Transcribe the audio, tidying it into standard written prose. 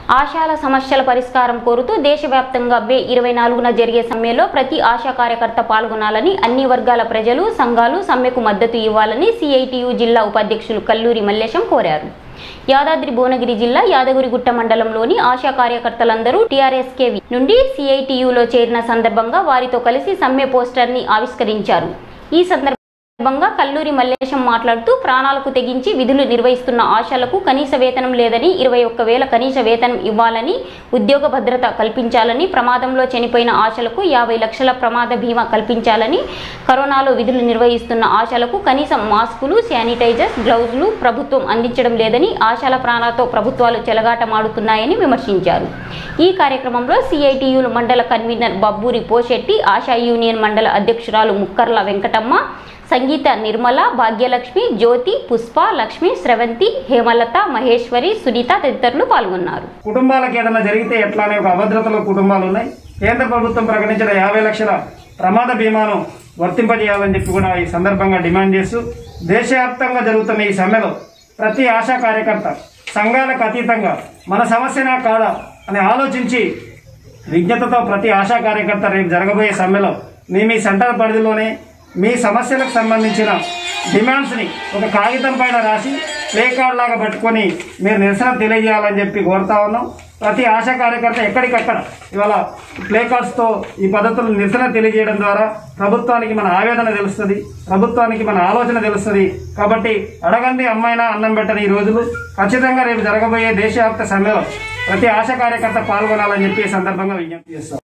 ఆశాల సమస్యల పరిష్కారం కోరుతూ దేశవ్యాప్తంగా మే 24న జరిగే సమ్మెలో ప్రతి ఆశా కార్యకర్త పాల్గొనాలని, అన్ని వర్గాల ప్రజలు, సంఘాలు సమ్మెకు మద్దతు ఇవ్వాలని సిఐటియు జిల్లా ఉపాధ్యక్షులు కల్లూరి మల్లేశం కోరారు. యాదాద్రి భువనగిరి జిల్లా యాదగిరిగుట్ట మండలంలోని ఆశా కార్యకర్తలందరూ టీఆర్ఎస్కేవి నుండి సిఐటియులో చేరిన సందర్భంగా వారితో కలిసి సమ్మె పోస్టర్ని ఆవిష్కరించారు. ఈ సందర్భంగా కల్లూరి మల్లేశం మాట్లాడుతూ ప్రాణాలకు తెగించి విధులు నిర్వహిస్తున్న ఆశాలకు కనీస వేతనం లేదని, 21,000 కనీస వేతనం ఇవ్వాలని, ఉద్యోగ భద్రత కల్పించాలని, ప్రమాదంలో చనిపోయిన ఆశాలకు 50 లక్షల ప్రమాద బీమా కల్పించాలని, కరోనాలో విధులు నిర్వహిస్తున్న ఆశాలకు కనీసం మాస్కులు, శానిటైజర్స్, గ్లౌజులు ప్రభుత్వం అందించడం లేదని, ఆశాల ప్రాణాలతో ప్రభుత్వాలు చెలగాటమాడుతున్నాయని విమర్శించారు. ఈ కార్యక్రమంలో సిఐటియులు మండల కన్వీనర్ బబ్బూరి పోషెట్టి, ఆశా యూనియన్ మండల అధ్యక్షురాలు ముక్కర్ల వెంకటమ్మ, సంగీత నిర్మల, భాగ్యలక్ష్మి, జ్యోతి, పుష్ప, లక్ష్మి, శ్రవంతి, హేమలత, మహేశ్వరి, సునీత తదితరులు పాల్గొన్నారు. కుటుంబాలకు ఏదైనా జరిగితే ఎట్లానే ఒక అభద్రతలో కుటుంబాలు ఉన్నాయి. కేంద్ర ప్రభుత్వం ప్రకటించిన 50 లక్షల ప్రమాద బీమాను వర్తింపజేయాలని చెప్పి కూడా ఈ సందర్భంగా డిమాండ్ చేస్తూ దేశవ్యాప్తంగా జరుగుతున్న ఈ సమ్మెలో ప్రతి ఆశా కార్యకర్త సంఘాలకు అతీతంగా మన సమస్యనా కాదా అని ఆలోచించి విజ్ఞతతో ప్రతి ఆశా కార్యకర్త రేపు జరగబోయే సమ్మెలో మీ సెంటర్ పరిధిలోనే మీ సమస్యలకు సంబంధించిన డిమాండ్స్ని ఒక కాగితం పైన రాసి ప్లే కార్డ్ లాగా పట్టుకొని మీరు నిరసన తెలియజేయాలని చెప్పి కోరుతా ఉన్నాం. ప్రతి ఆశా కార్యకర్త ఎక్కడికక్కడ ఇవాళ ప్లే కార్డ్స్తో ఈ పద్ధతులు నిరసన తెలియజేయడం ద్వారా ప్రభుత్వానికి మన ఆవేదన తెలుస్తుంది, ప్రభుత్వానికి మన ఆలోచన తెలుస్తుంది. కాబట్టి అడగండి అమ్మాయినా అన్నం పెట్టని ఈ రోజులు ఖచ్చితంగా రేపు జరగబోయే దేశవ్యాప్త సమ్మెలో ప్రతి ఆశా కార్యకర్త పాల్గొనాలని చెప్పి ఈ సందర్భంగా విజ్ఞప్తి చేస్తాం.